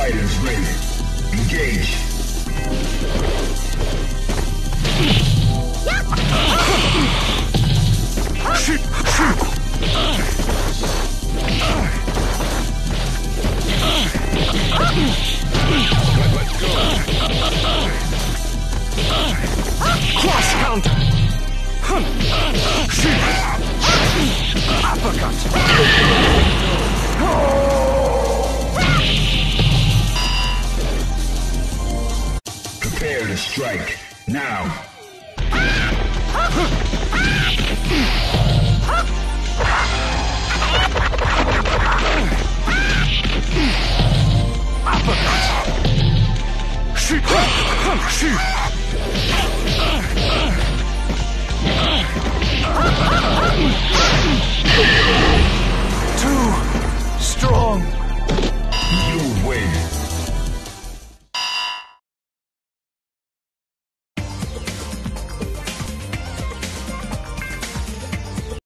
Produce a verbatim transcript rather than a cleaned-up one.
fighters ready. Engage. Shoot! Shoot! Let's go. Cross counter. Shoot! Uppercut. Prepare to strike. Now. Uppercut. Shoot! Shoot!